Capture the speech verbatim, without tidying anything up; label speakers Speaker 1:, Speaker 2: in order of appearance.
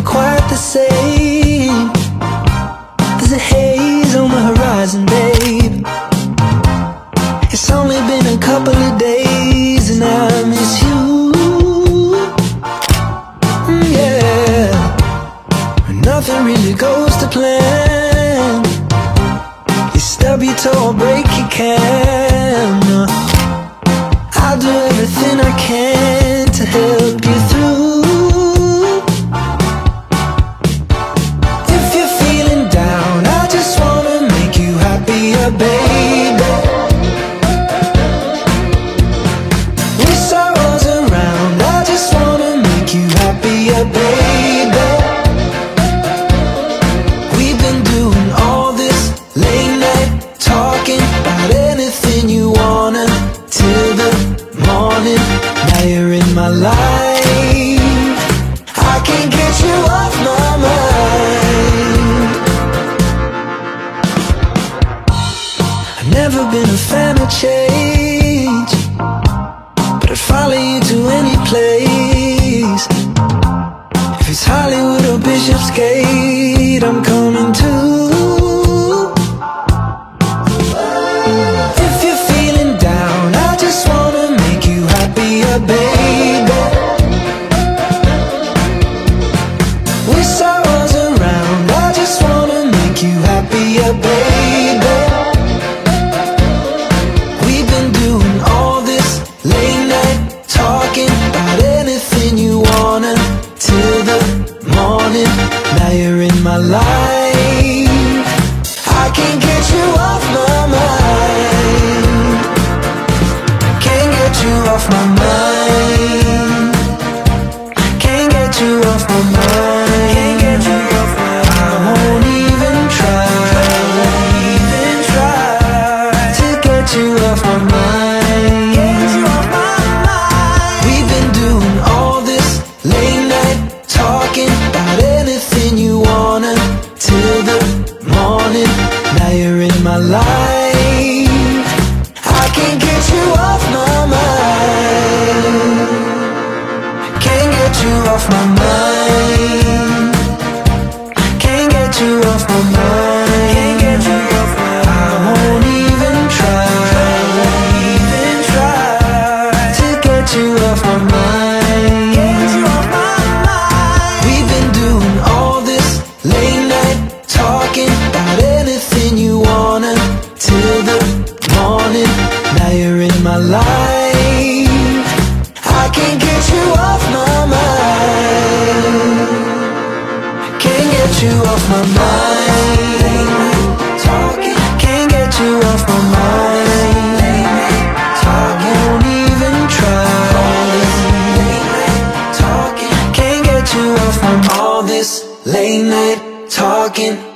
Speaker 1: quite the same. There's a haze on the horizon, babe. It's only been a couple of days and I miss you. Mm, yeah. Nothing really goes to plan. You stub your toe or break your can. I'll do everything I can to help you through. If you're feeling down, I just wanna make you happier, baby. Wish I was around, I just wanna make you happier, baby. We've been doing all this late night talking about anything you wanna till the morning. Now you're in my life, I can't get you off my mind. I've never been a fan of change, but I'd follow you to any place. If it's Hollywood or Bishopsgate, I'm coming too. If you're feeling down, I just wanna make you happier, baby. Wish I was around, I just wanna make you happier, baby. We've been doing all this late night talking about anything you wanna till the morning. Now you're in my life, I can't get you off my mind. Can't get you off my mind. Can't get you off my mind. Can't get you off my mind. I won't even try, even try to get you off my mind. Get you off my mind. We've been doing all this late night talking about anything you wanna till the morning. Now you're in my life, I can't get you off my mind. Can't get you off my mind. Can't get you off my mind. Can't get you off my mind. I won't even try, even try to get you off my mind. Get you off my mind. We've been doing all this late night talking about anything you wanna till the morning. Now you're in my life, I can't get you off my mind. Can't get you off my mind. Talking, can't get you off my mind. Talking, won't even try. Talking, can't get you off my mind. All this late night talking.